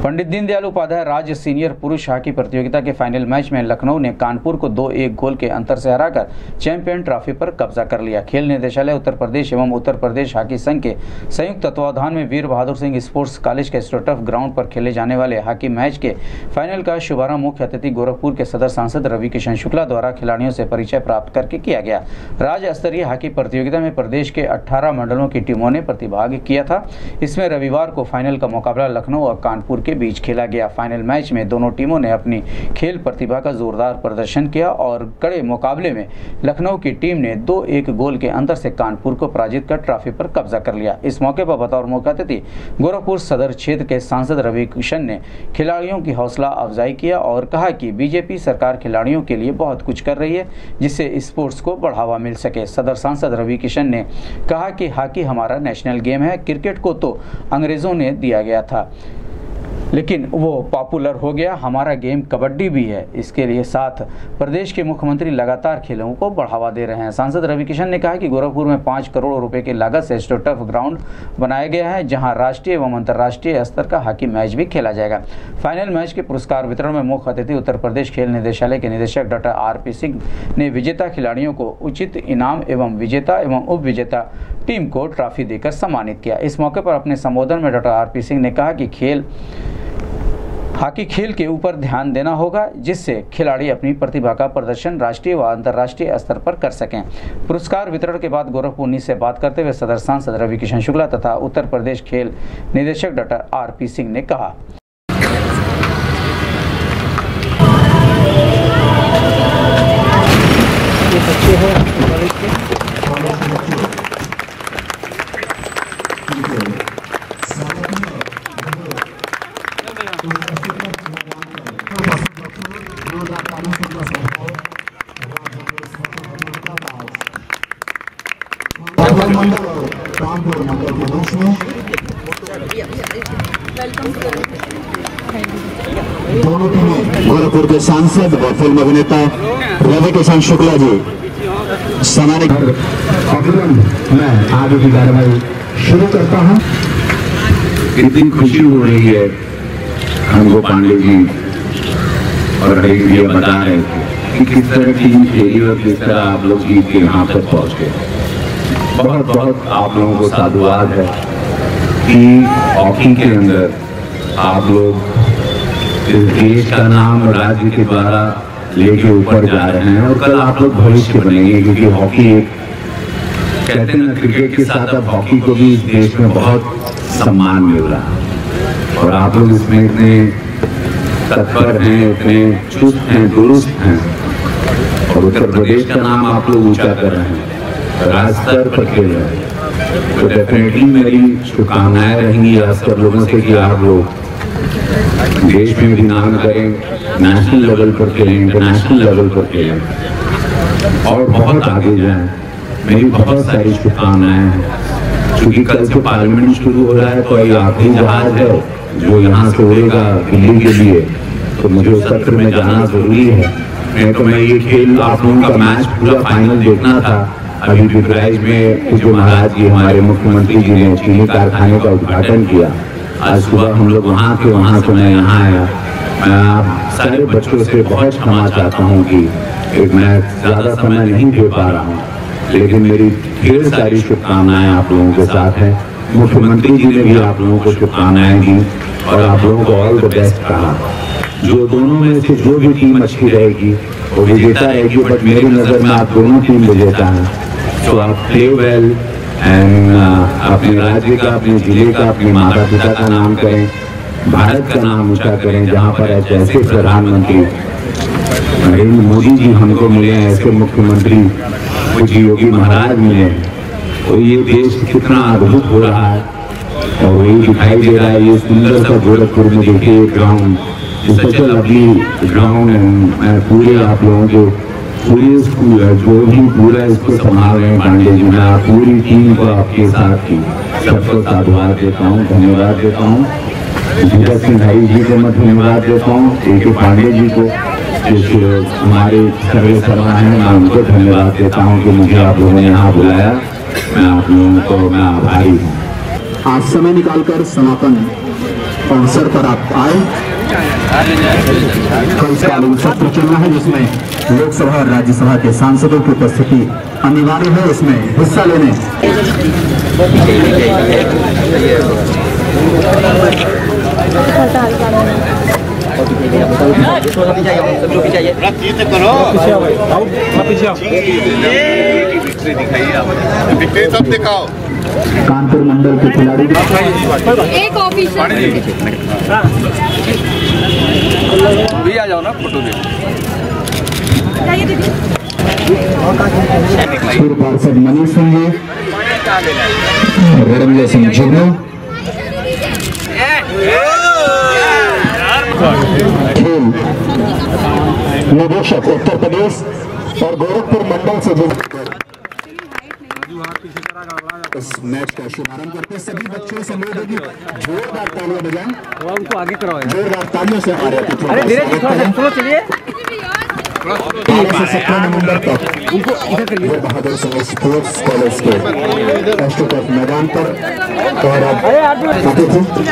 पंडित दीनदयाल उपाध्याय राज्य सीनियर पुरुष हॉकी प्रतियोगिता के फाइनल मैच में लखनऊ ने कानपुर को 2-1 गोल के अंतर से हराकर चैंपियन ट्रॉफी पर कब्जा कर लिया। खेल निदेशालय उत्तर प्रदेश एवं उत्तर प्रदेश हॉकी संघ के संयुक्त तत्वावधान में वीर बहादुर सिंह स्पोर्ट्स कॉलेज के एस्ट्रोटर्फ ग्राउंड पर खेले जाने वाले हॉकी मैच के फाइनल का शुभारंभ मुख्य अतिथि गोरखपुर के सदर सांसद रवि किशन शुक्ला द्वारा खिलाड़ियों से परिचय प्राप्त करके किया गया। राज्य स्तरीय हॉकी प्रतियोगिता में प्रदेश के 18 मंडलों की टीमों ने प्रतिभाग किया था। इसमें रविवार को फाइनल का मुकाबला लखनऊ और कानपुर के बीच खेला गया। फाइनल मैच में दोनों टीमों ने अपनी खेल प्रतिभा का जोरदार प्रदर्शन किया और कड़े मुकाबले में लखनऊ की टीम ने 2-1 गोल के अंतर से कानपुर को पराजित कर ट्रॉफी पर कब्जा कर लिया। इस मौके पर बतौर मुख्य अतिथि गोरखपुर सदर क्षेत्र के सांसद रवि किशन ने खिलाड़ियों की हौसला अफजाई किया और कहा कि बीजेपी सरकार खिलाड़ियों के लिए बहुत कुछ कर रही है जिससे स्पोर्ट्स को बढ़ावा मिल सके। सदर सांसद रवि किशन ने कहा कि हॉकी हमारा नेशनल गेम है। क्रिकेट को तो अंग्रेजों ने दिया गया था लेकिन वो पॉपुलर हो गया। हमारा गेम कबड्डी भी है। इसके लिए साथ प्रदेश के मुख्यमंत्री लगातार खेलों को बढ़ावा दे रहे हैं। सांसद रवि किशन ने कहा कि गोरखपुर में 5 करोड़ रुपए की लागत से एस्ट्रोटर्फ ग्राउंड बनाया गया है जहां राष्ट्रीय एवं अंतर्राष्ट्रीय स्तर का हॉकी मैच भी खेला जाएगा। फाइनल मैच के पुरस्कार वितरण में मुख्य अतिथि उत्तर प्रदेश खेल निदेशालय के निदेशक डॉक्टर RP सिंह ने विजेता खिलाड़ियों को उचित इनाम एवं विजेता एवं उप विजेता टीम को ट्रॉफी देकर सम्मानित किया। इस मौके पर अपने संबोधन में डॉक्टर RP सिंह ने कहा कि हॉकी खेल के ऊपर ध्यान देना होगा जिससे खिलाड़ी अपनी प्रतिभा का प्रदर्शन राष्ट्रीय व अंतर्राष्ट्रीय स्तर पर कर सकें। पुरस्कार वितरण के बाद गोरखपुर न्यूज़ से बात करते हुए सदर सांसद रवि किशन शुक्ला तथा उत्तर प्रदेश खेल निदेशक डॉक्टर RP सिंह ने कहा। दोनों टीमें गोरखपुर के सांसद व फिल्म अभिनेता रवि किशन शुक्ला जी सम्मानित। मैं आगे की कार्यवाही शुरू करता हूं। कितनी खुशी हो रही है हमको पांडे जी और हरीश जी बता रहे थे कि किस तरह टीम खेली और किस तरह आप लोग जीत के यहाँ तक पहुँच गए। बहुत बहुत आप लोगों को साधुवाद है कि हॉकी के अंदर आप लोग इस देश का नाम राज्य के द्वारा लेके ऊपर जा रहे हैं और कल आप लोग भविष्य बनेंगे क्योंकि हॉकी एक कहते हैं ना, क्रिकेट के साथ अब हॉकी को भी इस देश में बहुत सम्मान मिल रहा है और आप लोग इसमें इतने तत्पर हैं, इतने चुस्त हैं, दुरुस्त हैं और उत्तर प्रदेश का नाम आप लोग ऊंचा कर रहे हैं, राज्य स्तर पर खेल रहे हैं। तो डेफिनेटली मेरी शुभकामनाएं रहेंगी राजस्तर लोगों से कि आप लोग देश में भी नाम करें, नेशनल लेवल पर खेलें, इंटरनेशनल लेवल पर खेलें और बहुत आगे जाएं। मेरी बहुत सारी शुभकामनाएं हैं क्योंकि कल से पार्लियामेंट शुरू हो रहा है तो ये आखिरी जहाज है जो यहाँ से उड़ेगा दिल्ली के लिए, तो मुझे उस सत्र में जाना जरूरी है। नहीं तो मैं ये खेल आप लोगों का मैच पूरा फाइनल देखना था। अभी पिपराइज में पूज्य महाराज जी हमारे मुख्यमंत्री जी ने चीनी कारखाने का उद्घाटन किया। आज सुबह हम लोग वहाँ थे, वहाँ से मैं यहाँ आया। मैं आप सारे बच्चों से बहुत क्षमा चाहता हूँ कि मैं ज़्यादा समय नहीं दे पा रहा हूँ, लेकिन मेरी ढेर सारी शुभकामनाएं आप लोगों के साथ है। मुख्यमंत्री जी ने भी आप लोगों को शुभकामनाएं दी और आप लोगों को ऑल द बेस्ट कहा। जो दोनों में से जो भी टीम अच्छी रहेगी वो विजेता रहेगी, बट मेरी नज़र में आप दोनों टीम विजेता हैं। तो आप प्ले वेल एंड अपने राज्य का, अपने जिले का, अपने माता पिता का नाम करें, भारत का नाम ऊंचा करें। जहाँ पर ऐसे प्रधानमंत्री नरेंद्र मोदी जी हमको मिले, ऐसे मुख्यमंत्री पूज्य योगी महाराज मिले, तो ये देश कितना अद्भुत हो रहा है और वही दिखाई दे रहा है। ये सुंदर सा गोरखपुर में देखिए ground, such a lovely ground है। पूरे आप लोगों को पूरे स्कूल है जो भी पूरा इसको संभाल रहे हैं पांडे जी, मैं पूरी टीम को आपके साथ की सबको साधुवाद देता हूँ, धन्यवाद देता हूँ। धीरज सिंह भाई जी को मैं धन्यवाद देता हूँ, AK पांडे जी को जो हमारे सर्वे सर्वा हैं, मैं उनको धन्यवाद देता हूँ कि मुझे आप लोगों ने यहाँ बुलाया। मैं आप लोगों को मैं आभारी हूँ। आज समय निकालकर समापन अवसर पर आप आए। कल सत्र चलना है जिसमें लोकसभा और राज्यसभा के सांसदों की उपस्थिति अनिवार्य है। इसमें हिस्सा लेने दिखाओ कानपुर मंडल के खिलाड़ी एक ऑफिसर भी आ जाओ ना फोटो दे। पूर्व पार्षद मनीष सिंह जी, रणविजय सिंह जुगनू, खेल निदेशक उत्तर प्रदेश और गोरखपुर मंडल से जुड़कर इस मैच का शुभारंभ करते सभी बच्चों से अनुरोध होगी जोरदार तालियां बजाएं। उनको आगे करवाओ, जोरदार तालियों से हमारे अरे धीरे धीरे चलिए। 12 से 17 नवंबर तक उनको इधर करिए। वीर बहादुर सिंह स्पोर्ट्स कॉलेज के एस्ट्रोटर्फ मैदान पर और अतिथि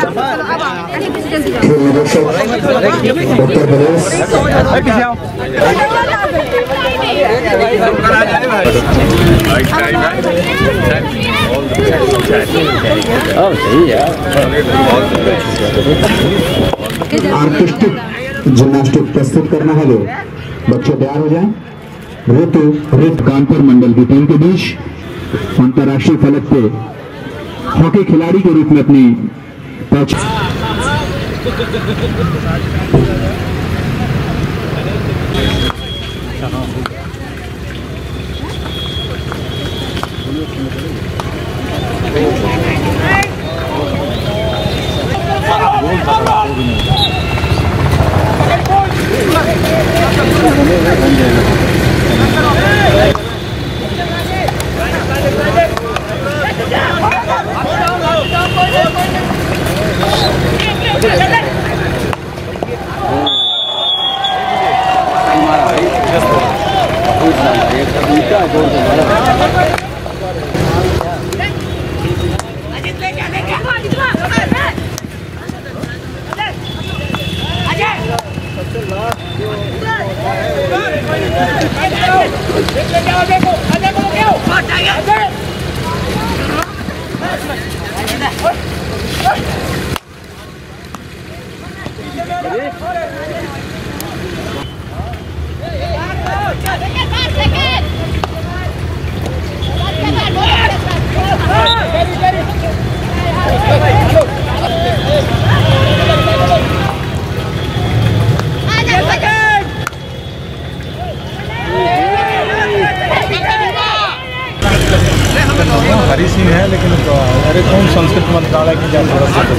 खेल निदेशक उत्तर प्रदेश आर्टिस्टिक जिम्नास्टिक प्रस्तुत करना है। लोग बच्चे तैयार हो जाएं। ऋतु कानपुर मंडल की टीम के बीच अंतर्राष्ट्रीय फलक पे हॉकी खिलाड़ी के रूप में अपनी पहचान हरी सिंह है, लेकिन अरे कौन संस्कृत मंत्रालय की क्या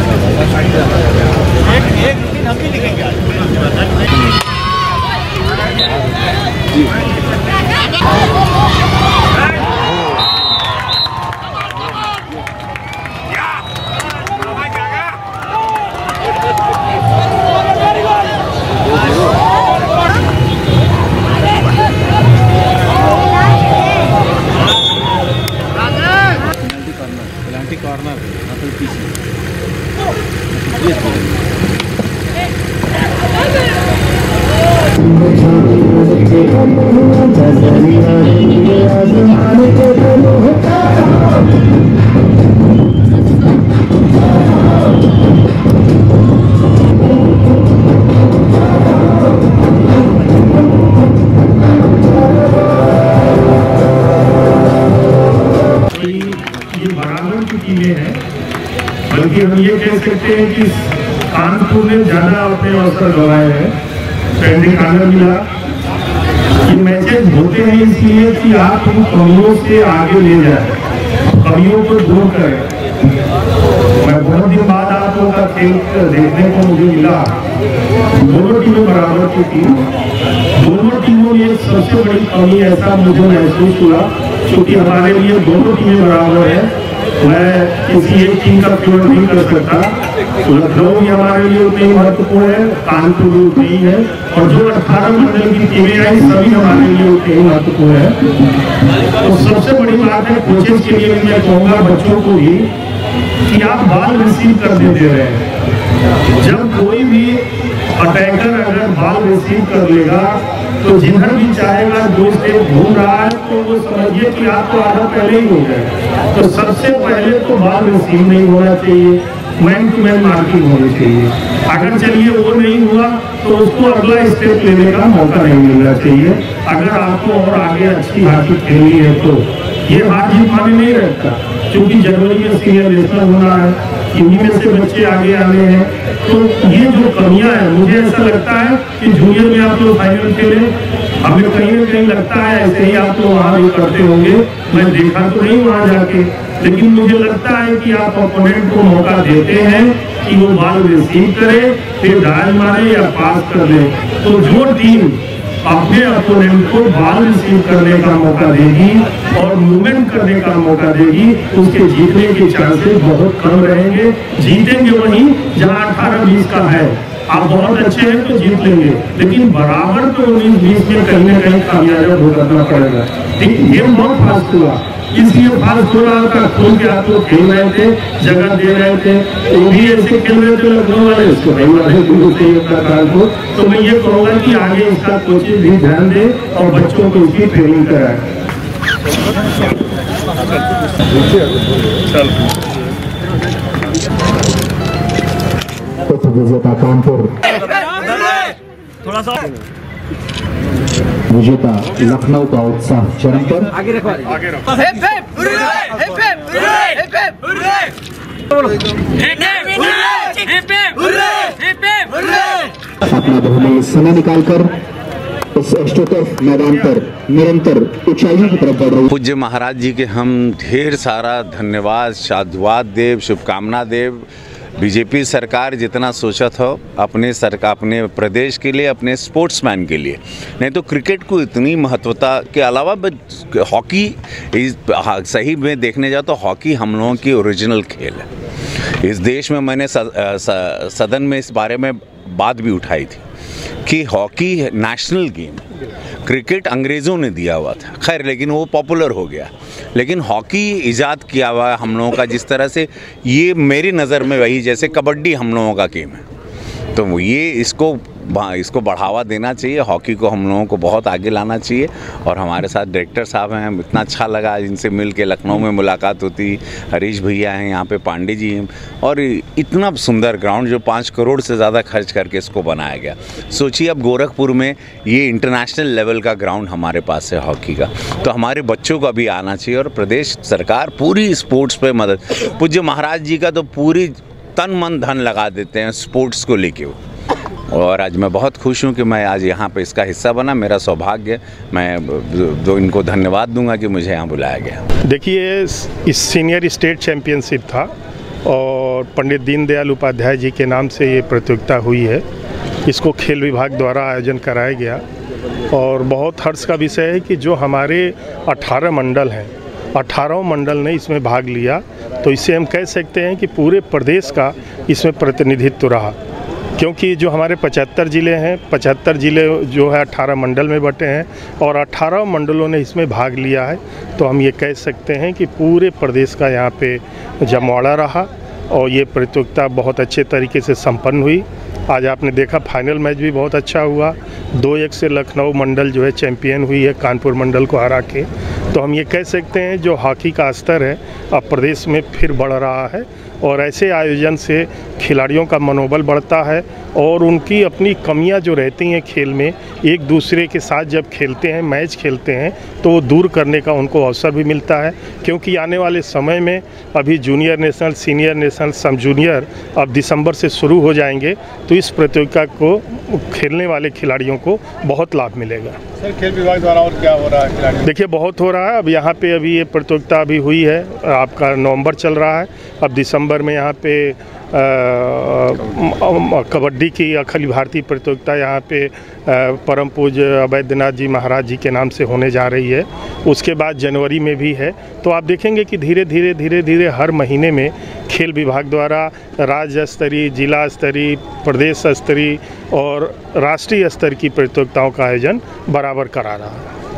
बल्कि हम ये कह सकते हैं कि कानपुर ने ज्यादा अपने अवसर गंवाए हैं। ट्रेंडिंग आनंद मिला। ये मैचेस होते हैं इसलिए कि आप उन कमियों से आगे ले जाए, कमियों को दूर करें। मैं बहुत दिन बाद आप लोगों का खेल देखने को मुझे मिला। दोनों टीमें बराबर की थी। दोनों टीमों में सबसे बड़ी कमी ऐसा मुझे महसूस हुआ, क्योंकि हमारे लिए दोनों टीमें बराबर है। मैं किसी एक टीम का चुनाव नहीं कर सकता। लखनऊ भी हमारे लिए उतनी महत्वपूर्ण है, कानपुर भी उतनी ही है, और जो 18 मंडल की टीमें आई सभी हमारे लिए उतनी ही महत्वपूर्ण है। तो सबसे बड़ी बात है कोचेस के लिए मैं कहूँगा बच्चों को भी कि आप बॉल रिसीव कर देते रहे। जब कोई भी अटैकर अगर बॉल रिसीव कर लेगा तो जिधर भी चाहेगा 2 स्टेप घूम रहा है तो वो समझिए कि आपको आधा पहले ही हो जाए। तो सबसे पहले तो बॉल रिसीव नहीं होना चाहिए, मैन टू मैन मार्किंग होनी चाहिए। अगर चलिए वो नहीं हुआ तो उसको अगला स्टेप लेने का मौका नहीं मिलना चाहिए। अगर आपको और आगे अच्छी हॉकी खेलनी है तो ये हार जीत माने नहीं रखता, क्योंकि जनवरी में सीनियर नेशनल होना है, इन्हीं में से बच्चे आगे आने हैं। तो ये जो कमियां हैं, मुझे ऐसा लगता है कि जूनियर में आप लोग फाइनल खेले, हमें कहीं ना कहीं लगता है ऐसे ही आप लोग वहाँ भी करते होंगे, मैं देखा तो नहीं वहाँ जाके, लेकिन मुझे लगता है कि आप ओपोनेंट को मौका देते हैं कि वो बॉल रिसीव करे, फिर डायल मारे या पास कर दे। तो जो टीम अपने अपोनेंट को बॉल रिसीव करने का मौका देगी और मूवमेंट करने का मौका देगी, उसके जीतने के चांसेस बहुत कम रहेंगे। जीतेंगे वहीं जहां 18-20 का है। आप बहुत अच्छे हैं तो जीत लेंगे, लेकिन बराबर तो 19-20 में कहीं ना कहीं कामयाब हो करना पड़ेगा। गेम बहुत फास्ट हुआ, इसलिए फास्ट हो रहा था, खोल के आप लोग खेल रहे थे, जगह दे रहे थे, वो भी ऐसे खेल रहे थे लखनऊ वाले, इसको नहीं वाले को। तो मैं ये कहूँगा कि आगे इसका कोचिंग भी ध्यान दे और बच्चों को इसकी ट्रेनिंग कराए। विजेता कानपुर, विजेता लखनऊ का उत्साह चरम पर। अपना बहुमूल्य समय निकालकर इस एस्ट्रोटर्फ मैदान पर निरंतर ऊंचाइयों की तरफ बढ़ रही पूज्य महाराज जी के हम ढेर सारा धन्यवाद, साधुवाद देव, शुभकामना देव। बीजेपी सरकार जितना सोचा था अपने सरकार, अपने प्रदेश के लिए, अपने स्पोर्ट्समैन के लिए, नहीं तो क्रिकेट को इतनी महत्वता के अलावा हॉकी सही में देखने जाओ तो हॉकी हम लोगों की ओरिजिनल खेल है। इस देश में मैंने सदन में इस बारे में बात भी उठाई थी कि हॉकी नेशनल गेम, क्रिकेट अंग्रेज़ों ने दिया हुआ था, खैर लेकिन वो पॉपुलर हो गया, लेकिन हॉकी इजाद किया हुआ हम लोगों का। जिस तरह से ये मेरी नज़र में वही जैसे कबड्डी हम लोगों का गेम है, तो ये इसको बढ़ावा देना चाहिए, हॉकी को हम लोगों को बहुत आगे लाना चाहिए। और हमारे साथ डायरेक्टर साहब हैं, इतना अच्छा लगा इनसे मिल के, लखनऊ में मुलाकात होती, हरीश भैया हैं यहाँ पे, पांडे जी हैं, और इतना सुंदर ग्राउंड जो 5 करोड़ से ज़्यादा खर्च करके इसको बनाया गया। सोचिए अब गोरखपुर में ये इंटरनेशनल लेवल का ग्राउंड हमारे पास है हॉकी का, तो हमारे बच्चों को अभी आना चाहिए। और प्रदेश सरकार पूरी स्पोर्ट्स पे मदद, पूज्य महाराज जी का तो पूरी तन मन धन लगा देते हैं स्पोर्ट्स को लेके। और आज मैं बहुत खुश हूँ कि मैं आज यहाँ पे इसका हिस्सा बना, मेरा सौभाग्य। मैं जो इनको धन्यवाद दूंगा कि मुझे यहाँ बुलाया गया। देखिए, इस सीनियर स्टेट चैम्पियनशिप था और पंडित दीनदयाल उपाध्याय जी के नाम से ये प्रतियोगिता हुई है। इसको खेल विभाग द्वारा आयोजन कराया गया और बहुत हर्ष का विषय है कि जो हमारे 18 मंडल हैं, 18 मंडल ने इसमें भाग लिया, तो इससे हम कह सकते हैं कि पूरे प्रदेश का इसमें प्रतिनिधित्व रहा। क्योंकि जो हमारे 75 ज़िले हैं, 75 ज़िले जो है 18 मंडल में बटे हैं और 18 मंडलों ने इसमें भाग लिया है, तो हम ये कह सकते हैं कि पूरे प्रदेश का यहाँ पे जमवाड़ा रहा और ये प्रतियोगिता बहुत अच्छे तरीके से संपन्न हुई। आज आपने देखा फाइनल मैच भी बहुत अच्छा हुआ, 2-1 से लखनऊ मंडल जो है चैंपियन हुई है कानपुर मंडल को हरा के। तो हम ये कह सकते हैं जो हॉकी का स्तर है अब प्रदेश में फिर बढ़ रहा है और ऐसे आयोजन से खिलाड़ियों का मनोबल बढ़ता है और उनकी अपनी कमियां जो रहती हैं खेल में, एक दूसरे के साथ जब खेलते हैं, मैच खेलते हैं, तो वो दूर करने का उनको अवसर भी मिलता है। क्योंकि आने वाले समय में अभी junior national, senior national, sub junior अब दिसंबर से शुरू हो जाएंगे, तो इस प्रतियोगिता को खेलने वाले खिलाड़ियों को बहुत लाभ मिलेगा। सर, खेल विभाग द्वारा और क्या हो रहा है खिलाड़ियों? देखिए, बहुत हो रहा है। अब यहाँ पे अभी ये प्रतियोगिता अभी हुई है, आपका नवंबर चल रहा है, अब दिसंबर में यहाँ पे कबड्डी की अखिल भारतीय प्रतियोगिता यहाँ पे परम पूज्य अवैधनाथ जी महाराज जी के नाम से होने जा रही है। उसके बाद जनवरी में भी है। तो आप देखेंगे कि धीरे धीरे हर महीने में खेल विभाग द्वारा राज्य स्तरीय, जिला स्तरीय, प्रदेश स्तरीय और राष्ट्रीय स्तर की प्रतियोगिताओं का आयोजन बराबर करा रहा है।